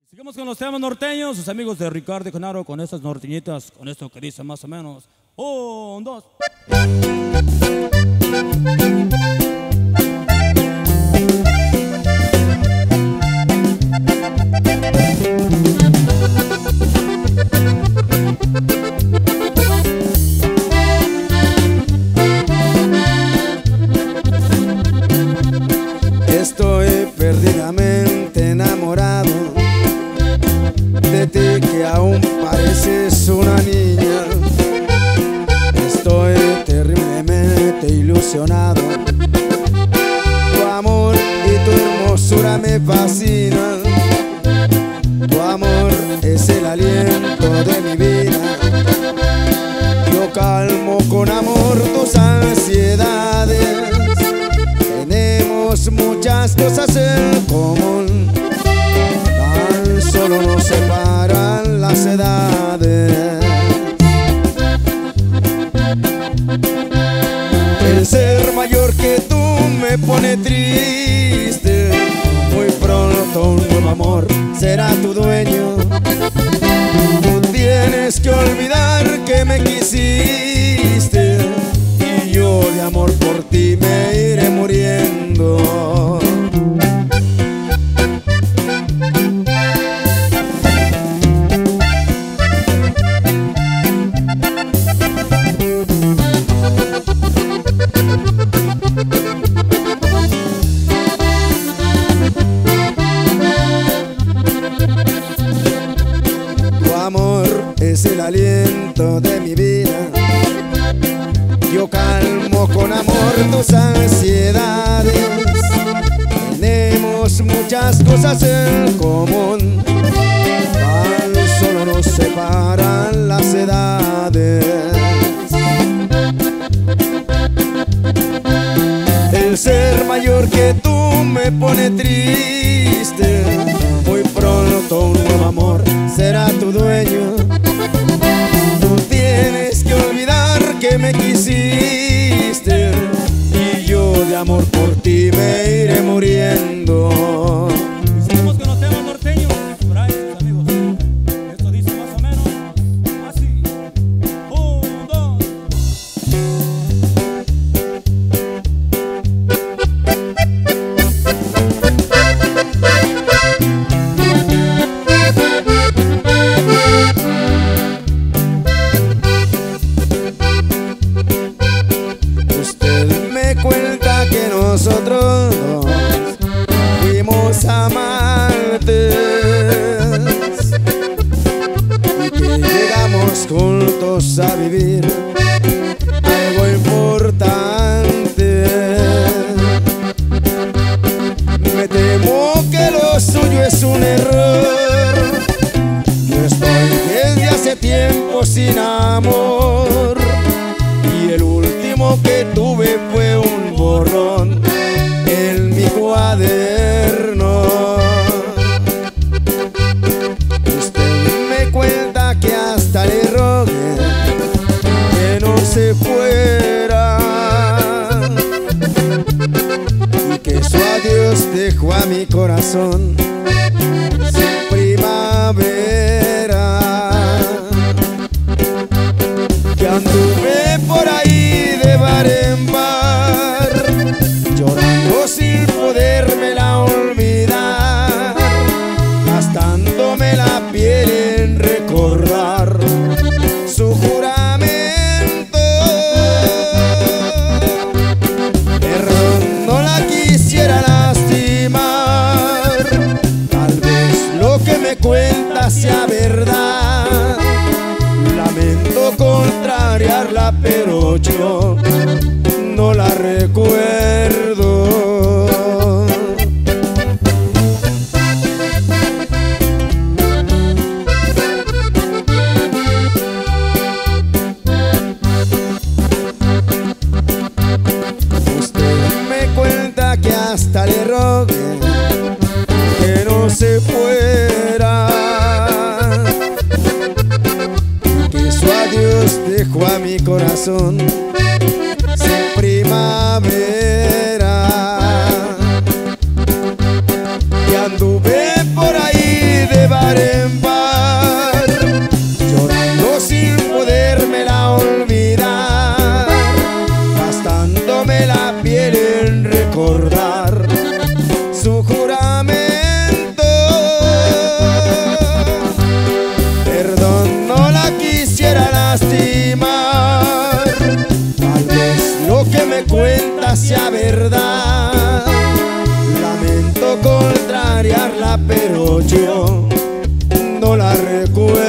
Sigamos con los temas norteños, sus amigos de Ricardo y Canaro con estas norteñitas, con esto que dice más o menos. Un, dos. Estoy perdidamente enamorado de ti, que aún pareces una niña. Estoy terriblemente ilusionado. Tu amor y tu hermosura me fascinan. Tu amor es el aliento de mi vida. Yo calmo con amor tus ansiedades. Tenemos muchas cosas en común, tan solo nos separan las edades. El ser mayor que tú me pone triste. Muy pronto un nuevo amor será tu dueño. Tú tienes que olvidar que me quisiste, y yo de amor por ti me iré muriendo. Tu amor es el aliento de mi vida. Yo calmo con amor tus ansiedades. Tenemos muchas cosas en común, tan solo nos separan las edades. El ser mayor que tú me pone triste. Muy pronto un nuevo amor será tu dueño. Tú tienes que olvidar que me quisiste, y yo de amor por ti me iré muriendo. Seguimos con los temas norteños, por ahí sus amigos. Esto dice más o menos así. Un, dos. Usted me cuenta que nosotros dos fuimos amantes y que llegamos juntos a vivir algo importante. Me temo que lo suyo es un error. Yo estoy desde hace tiempo sin amor, y el último que tuve fue un borrón en mi cuaderno. Usted me cuenta que hasta le rogué que no se fuera, y que su adiós dejó a mi corazón sin primavera. Que anduve por ahí de bar en bar, llorando sin podérmela olvidar, gastándome la piel en recordar su juramento. Perdón, no la quisiera lastimar, tal vez lo que me cuenta sea verdad. Lamento contrariarla, pero yo no la recuerdo. Usted me cuenta que hasta le rogué que no se fuera, que su adiós dejó a mi corazón sin primavera. Y anduve por ahí de lastimar. Tal vez lo que me cuentas sea verdad. Lamento contrariarla, pero yo no la recuerdo.